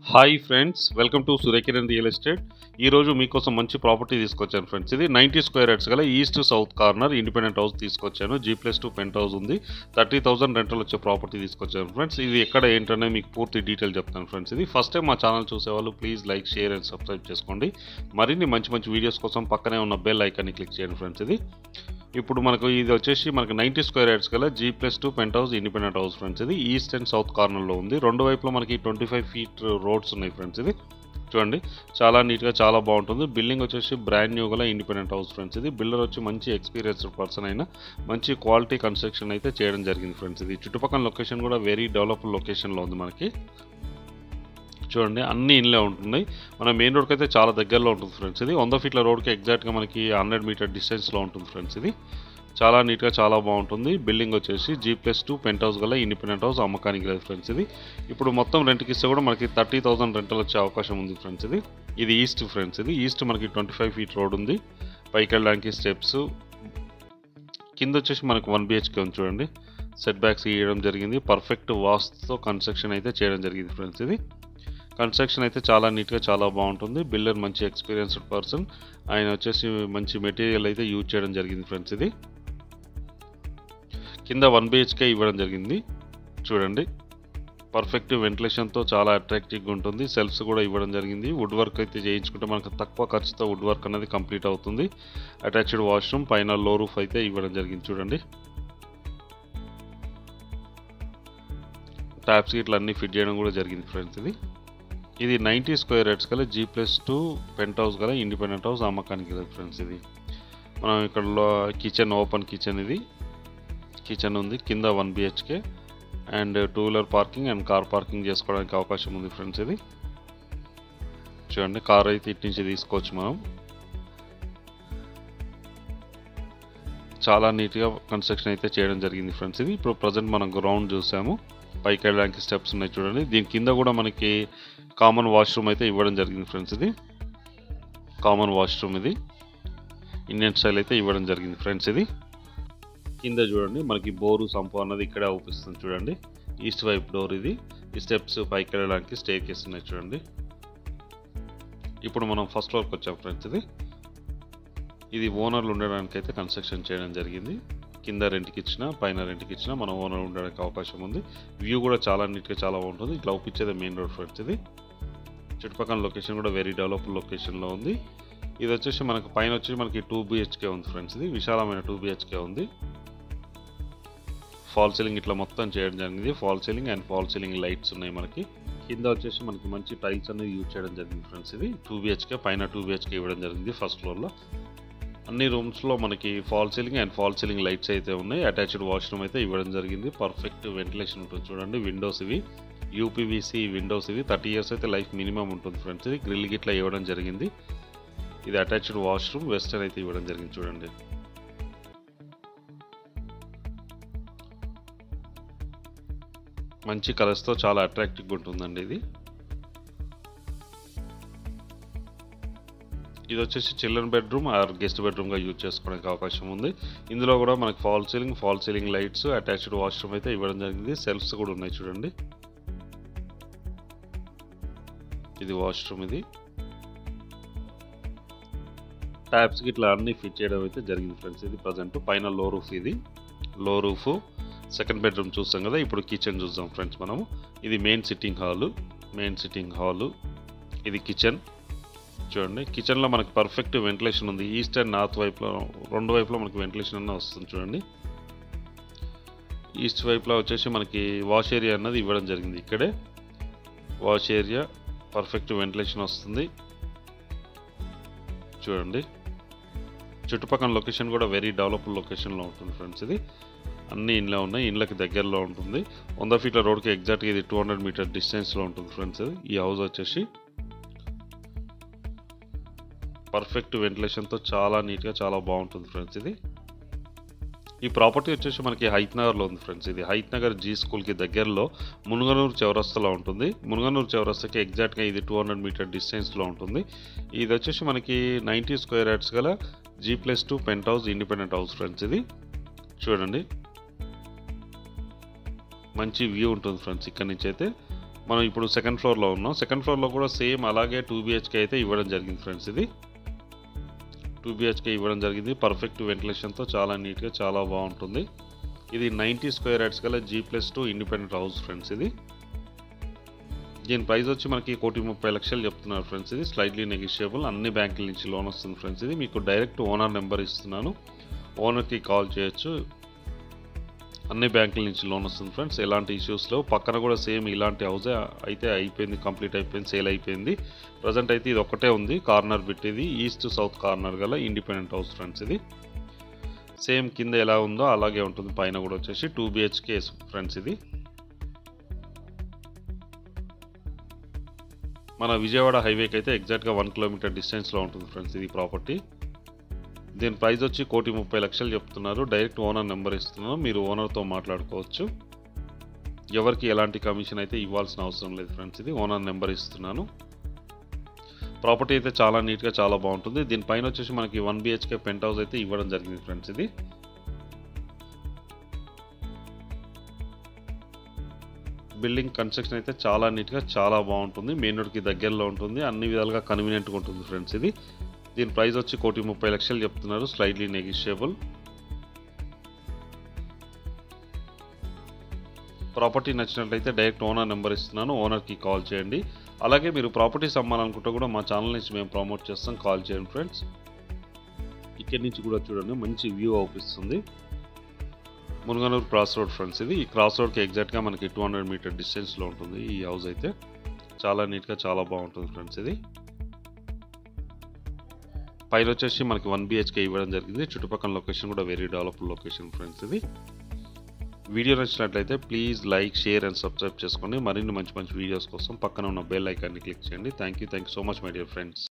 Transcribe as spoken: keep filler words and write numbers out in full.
Hi friends, welcome to Surekiran real estate. ఈరోజు మీకోసం మంచి ప్రాపర్టీ తీసుకొచ్చాను ఫ్రెండ్స్. ఇది నైంటీ స్క్వేర్ యార్డ్స్ గల east south corner independent house తీసుకొచ్చాను. G plus two penthouse ఉంది. థర్టీ థౌసండ్ రెంటల్ వచ్చే ప్రాపర్టీ తీసుకొచ్చాను ఫ్రెండ్స్. ఇది ఎక్కడ ఏంటనే మీకు పూర్తి డీటెయిల్ చెప్తాను ఫ్రెండ్స్. ఇది ఫస్ట్ టైం మా ఛానల్ చూసేవాళ్ళు please like, share and subscribe చేసుకోండి. మరిన్ని మంచి మంచి వీడియోస్ కోసం పక్కనే ఉన్న బెల్ ఐకాన్ని క్లిక్ చేయండి ఫ్రెండ్స్. ఇది ఇప్పుడు మనకు ఇది వచ్చేసి మనకు నైంటీ స్క్వేర్ యార్డ్స్ గల G plus two penthouse independent house friends. ఇది ఈస్ట్ అండ్ సౌత్ కార్నర్లో ఉంది. రెండు వైపులో మనకి ట్వంటీ ఫైవ్ ఫీట్ రోడ్స్ ఉన్నాయి ఫ్రెండ్స్. ఇది చూడండి, చాలా నీట్గా చాలా బాగుంటుంది. బిల్డింగ్ వచ్చేసి బ్రాండ్ న్యూ గల ఇండిపెండెంట్ హౌస్ ఫ్రెండ్స్. ఇది బిల్డర్ వచ్చి మంచి ఎక్స్పీరియన్స్డ్ పర్సన్ అయినా మంచి క్వాలిటీ కన్స్ట్రక్షన్ అయితే చేయడం జరిగింది ఫ్రెండ్స్. ఇది చుట్టుపక్కల లొకేషన్ కూడా వెరీ డెవలప్డ్ లొకేషన్లో ఉంది మనకి. చూడండి, అన్ని ఇన్లే ఉంటున్నాయి. మన మెయిన్ రోడ్కి అయితే చాలా దగ్గరలో ఉంటుంది ఫ్రెండ్స్. ఇది వంద ఫీట్ల రోడ్కి ఎగ్జాక్ట్గా మనకి హండ్రెడ్ మీటర్ డిస్టెన్స్లో ఉంటుంది ఫ్రెండ్స్. ఇది చాలా నీట్గా చాలా బాగుంటుంది. బిల్డింగ్ వచ్చేసి G plus two penthouse గల ఇండిపెండెంట్ హౌస్ అమ్మకానికి లేదు ఫ్రెండ్స్. ఇది ఇప్పుడు మొత్తం రెంట్కి ఇస్తే కూడా మనకి థర్టీ థౌసండ్ రెంటల్ వచ్చే అవకాశం ఉంది ఫ్రెండ్స్. ఇది ఇది ఈస్ట్ ఫ్రెండ్స్. ఇది ఈస్ట్ మనకి ట్వంటీ ఫైవ్ ఫీట్ రోడ్ ఉంది. పైకి వెళ్ళడానికి స్టెప్స్, కింద వచ్చేసి మనకు వన్ బిహెచ్కే ఉంది. చూడండి, సెట్ బ్యాక్స్ ఇవ్వడం జరిగింది. పర్ఫెక్ట్ వాస్తుతో కన్స్ట్రక్షన్ అయితే చేయడం జరిగింది ఫ్రెండ్స్. ఇది కన్స్ట్రక్షన్ అయితే చాలా నీట్గా చాలా బాగుంటుంది. బిల్డర్ మంచి ఎక్స్పీరియన్స్డ్ పర్సన్, ఆయన వచ్చేసి మంచి మెటీరియల్ అయితే యూజ్ చేయడం జరిగింది ఫ్రెండ్స్. ఇది కింద వన్ బిహెచ్కే ఇవ్వడం జరిగింది. చూడండి, పర్ఫెక్ట్ వెంటిలేషన్తో చాలా అట్రాక్టివ్గా ఉంటుంది. సెల్ఫ్స్ కూడా ఇవ్వడం జరిగింది. వుడ్ వర్క్ అయితే చేయించుకుంటే మనకు తక్కువ ఖర్చుతో వుడ్ వర్క్ అనేది కంప్లీట్ అవుతుంది. అటాచ్డ్ వాష్రూమ్, పైన లో రూఫ్ అయితే ఇవ్వడం జరిగింది. చూడండి, ట్యాప్స్ ఇట్లా అన్నీ ఫిట్ చేయడం కూడా జరిగింది ఫ్రెండ్స్. ఇది ఇది నైంటీ స్క్వేర్ యార్డ్స్ గల G plus two penthouse గల ఇండిపెండెంట్ హౌస్ అమ్మకానికి లేదు ఫ్రెండ్స్. ఇది మనం ఇక్కడ కిచెన్, ఓపెన్ కిచెన్, ఇది కిచెన్ ఉంది. కింద one BHK and two wheeler parking and car parking చేసుకోవడానికి అవకాశం ఉంది ఫ్రెండ్స్. ఇది చూడండి, కార్ అయితే ఇటు నుంచి తీసుకోవచ్చు మనం. చాలా నీట్గా కన్స్ట్రక్షన్ అయితే చేయడం జరిగింది ఫ్రెండ్స్. ఇది ఇప్పుడు ప్రజెంట్ మనం గ్రౌండ్ చూసాము. పైకి వెళ్ళడానికి స్టెప్స్ ఉన్నాయి. చూడండి, దీని కింద కూడా మనకి కామన్ వాష్రూమ్ అయితే ఇవ్వడం జరిగింది ఫ్రెండ్స్. ఇది కామన్ వాష్రూమ్, ఇది ఇండియన్ స్టైల్ అయితే ఇవ్వడం జరిగింది ఫ్రెండ్స్. ఇది కింద చూడండి, మనకి బోరు సంపు అన్నది ఇక్కడే అవుపిస్తుంది. చూడండి, ఈస్ట్ వైపు డోర్. ఇది ఈ స్టెప్స్ పైకి వెళ్ళడానికి స్టేర్ కేస్ ఉన్నాయి. చూడండి, ఇప్పుడు మనం ఫస్ట్ ఫ్లోర్కి వచ్చాం ఫ్రెండ్స్. ఇది ఇది ఓనర్లు ఉండడానికి అయితే కన్స్ట్రక్షన్ చేయడం జరిగింది. కింద రెంట్కి ఇచ్చినా పైన రెంట్కి ఇచ్చినా మన ఓనర్ ఉండడానికి అవకాశం ఉంది. వ్యూ కూడా చాలా నీట్గా చాలా బాగుంటుంది. ఇట్లా అవుపించేది మెయిన్ రోడ్ ఫ్రెండ్స్. ఇది చుట్టుపక్కల లొకేషన్ కూడా వెరీ డెవలప్డ్ లొకేషన్లో ఉంది. ఇది వచ్చేసి మనకు పైన వచ్చి మనకి టూ బిహెచ్కే ఉంది ఫ్రెండ్స్. ఇది విశాలమైన టూ బిహెచ్కే ఉంది. ఫాల్ సీలింగ్ ఇట్లా మొత్తం చేయడం జరిగింది. False ceiling and false ceiling lights ఉన్నాయి మనకి. కింద వచ్చేసి మనకి మంచి టైల్స్ అనేది యూజ్ చేయడం జరిగింది ఫ్రెండ్స్. ఇది టూ బిహెచ్కే, పైన టూ బిహెచ్కే ఇవ్వడం జరిగింది. ఫస్ట్ ఫ్లోర్లో అన్ని రూమ్స్లో మనకి false ceiling and false ceiling lights అయితే ఉన్నాయి. అటాచ్డ్ వాష్రూమ్ అయితే ఇవ్వడం జరిగింది. పర్ఫెక్ట్ వెంటిలేషన్ ఉంటుంది. చూడండి, విండోస్ ఇవి యూపీవీసీ విండోస్. ఇవి థర్టీ ఇయర్స్ అయితే లైఫ్ మినిమం ఉంటుంది ఫ్రెండ్స్. ఇది గ్రిల్ గిట్లా ఇవ్వడం జరిగింది. ఇది అటాచ్డ్ వాష్రూమ్, వెస్టర్న్ అయితే ఇవ్వడం జరిగింది. చూడండి, మంచి కలర్స్తో చాలా అట్రాక్టివ్గా ఉంటుందండి. ఇది ఇది వచ్చేసి చిల్డ్రన్ బెడ్రూమ్ ఆర్ గెస్ట్ బెడ్రూమ్గా యూజ్ చేసుకోవడానికి అవకాశం ఉంది. ఇందులో కూడా మనకి false ceiling false ceiling lights, attached washroom అయితే ఇవ్వడం జరిగింది. సెల్ఫ్స్ కూడా ఉన్నాయి. చూడండి, ఇది వాష్రూమ్. ఇది ట్యాప్స్కి ఇట్లా అన్ని ఫిట్ చేయడం అయితే జరిగింది ఫ్రెండ్స్. ఇది ప్రజెంట్ పైన లో రూఫ్. ఇది లో రూఫ్. సెకండ్ బెడ్రూమ్ చూస్తాం కదా. ఇప్పుడు కిచెన్ చూద్దాం ఫ్రెండ్స్ మనము. ఇది main sitting hall main sitting hall ఇది కిచెన్. చూడండి, కిచెన్లో మనకి పర్ఫెక్ట్ వెంటిలేషన్ ఉంది. ఈస్ట్ అండ్ నార్త్ వైపులో రెండు వైపులో మనకి వెంటిలేషన్ అన్న వస్తుంది. చూడండి, ఈస్ట్ వైపులో వచ్చేసి మనకి వాష్ ఏరియా అన్నది ఇవ్వడం జరిగింది. ఇక్కడే వాష్ ఏరియా, పర్ఫెక్ట్ వెంటిలేషన్ వస్తుంది. చూడండి, చుట్టుపక్కల లొకేషన్ కూడా వెరీ డెవలప్డ్ లొకేషన్లో ఉంటుంది ఫ్రెండ్స్. ఇది అన్ని ఇండ్లే ఉన్నాయి. ఇండ్లకి దగ్గరలో ఉంటుంది. వంద ఫీట్ల రోడ్కి ఎగ్జాక్ట్గా ఇది టూ హండ్రెడ్ మీటర్ డిస్టెన్స్లో ఉంటుంది ఫ్రెండ్స్. ఈ హౌస్ వచ్చేసి పర్ఫెక్ట్ వెంటిలేషన్తో చాలా నీట్గా చాలా బాగుంటుంది ఫ్రెండ్స్. ఇది ఈ ప్రాపర్టీ వచ్చేసి మనకి హైత్ నగర్లో ఉంది ఫ్రెండ్స్. ఇది హైత్ నగర్ జీ స్కూల్కి దగ్గరలో మునుగనూరు చౌరస్తాలో ఉంటుంది. మునుగనూరు చౌరస్తాకి ఎగ్జాక్ట్గా ఇది టూ హండ్రెడ్ మీటర్ డిస్టెన్స్లో ఉంటుంది. ఇది వచ్చేసి మనకి నైంటీ స్క్వేర్ యార్డ్స్ గల G plus two penthouse independent house friends. ఇది చూడండి, మంచి వ్యూ ఉంటుంది ఫ్రెండ్స్. ఇక్కడ నుంచి అయితే మనం ఇప్పుడు సెకండ్ ఫ్లోర్లో ఉన్నాం. సెకండ్ ఫ్లోర్లో కూడా సేమ్ అలాగే టూ బిహెచ్కే అయితే ఇవ్వడం జరిగింది ఫ్రెండ్స్. ఇది టూ బిహెచ్కే ఇవ్వడం జరిగింది. పర్ఫెక్ట్ వెంటిలేషన్తో చాలా నీట్గా చాలా బాగుంటుంది. ఇది నైంటీ స్క్వేర్ యార్డ్స్ గల G plus two independent house friends. ఇది దీని ప్రైస్ వచ్చి మనకి కోటి ముప్పై లక్షలు చెప్తున్నారు ఫ్రెండ్స్. ఇది స్లైడ్లీ నెగిషియబుల్, అన్ని బ్యాంకుల నుంచి లోన్ వస్తుంది ఫ్రెండ్స్. ఇది మీకు డైరెక్ట్ ఓనర్ నెంబర్ ఇస్తున్నాను, ఓనర్కి కాల్ చేయొచ్చు. అన్ని బ్యాంకుల నుంచి లోన్ వస్తుంది ఫ్రెండ్స్. ఎలాంటి ఇష్యూస్ లేవు. పక్కన కూడా సేమ్ ఇలాంటి హౌసే అయితే అయిపోయింది, కంప్లీట్ అయిపోయింది, సేల్ అయిపోయింది. ప్రజెంట్ అయితే ఇది ఒక్కటే ఉంది కార్నర్ బిట్. ఇది ఈస్ట్ సౌత్ కార్నర్ గల ఇండిపెండెంట్ హౌస్ ఫ్రెండ్స్. ఇది సేమ్ కింద ఎలా ఉందో అలాగే ఉంటుంది, పైన కూడా వచ్చేసి టూ బిహెచ్కే ఫ్రెండ్స్. ఇది మన విజయవాడ హైవేకి అయితే ఎగ్జాక్ట్గా వన్ కిలోమీటర్ డిస్టెన్స్లో ఉంటుంది ఫ్రెండ్స్ ఇది ప్రాపర్టీ. దీని ప్రైస్ వచ్చి కోటి ముప్పై లక్షలు చెప్తున్నారు. డైరెక్ట్ ఓనర్ నెంబర్ ఇస్తున్నాను, మీరు ఓనర్తో మాట్లాడుకోవచ్చు. ఎవరికి ఎలాంటి కమిషన్ అయితే ఇవ్వాల్సిన అవసరం లేదు ఫ్రెండ్స్. ఇది ఓనర్ నెంబర్ ఇస్తున్నాను. ప్రాపర్టీ అయితే చాలా నీట్గా చాలా బాగుంటుంది. దీనిపైన వచ్చేసి మనకి వన్ బిహెచ్కే పెంట్ హౌస్ అయితే ఇవ్వడం జరిగింది ఫ్రెండ్స్. ఇది బిల్డింగ్ కన్స్ట్రక్షన్ అయితే చాలా నీట్గా చాలా బాగుంటుంది. మెయిన్ రోడ్కి దగ్గరలో ఉంటుంది, అన్ని విధాలుగా కన్వీనియంట్గా ఉంటుంది ఫ్రెండ్స్. ఇది దీని ప్రైస్ వచ్చి కోటి ముప్పై లక్షలు చెప్తున్నారు, స్లైడ్లీ నెగిషియబుల్. ప్రాపర్టీ నచ్చినట్లయితే డైరెక్ట్ ఓనర్ నెంబర్ ఇస్తున్నాను, ఓనర్కి కాల్ చేయండి. అలాగే మీరు ప్రాపర్టీస్ అమ్మాలనుకుంటే కూడా మా ఛానల్ నుంచి మేము ప్రమోట్ చేస్తాం, కాల్ చేయండి ఫ్రెండ్స్. ఇక్కడి నుంచి కూడా చూడండి మంచి వ్యూ అవుపిస్తుంది. Munaganur cross road friends. ఇది ఈ క్రాస్ రోడ్కి ఎగ్జాక్ట్గా మనకి టూ హండ్రెడ్ మీటర్ డిస్టెన్స్లో ఉంటుంది ఈ హౌస్ అయితే. చాలా నీట్గా చాలా బాగుంటుంది ఫ్రెండ్స్. ఇది పైన వచ్చేసి మనకి వన్ బిహెచ్కే ఇవ్వడం జరిగింది. చుట్టుపక్కల లొకేషన్ కూడా వెరీ డెవలప్డ్ లొకేషన్ ఫ్రెండ్స్. ఇది వీడియో నచ్చినట్లయితే please like, share and subscribe చేసుకోండి. మరిన్ని మంచి మంచి వీడియోస్ కోసం పక్కన ఉన్న బెల్ ఐకాన్ని క్లిక్ చేయండి. Thank you thank you so much my dear friends.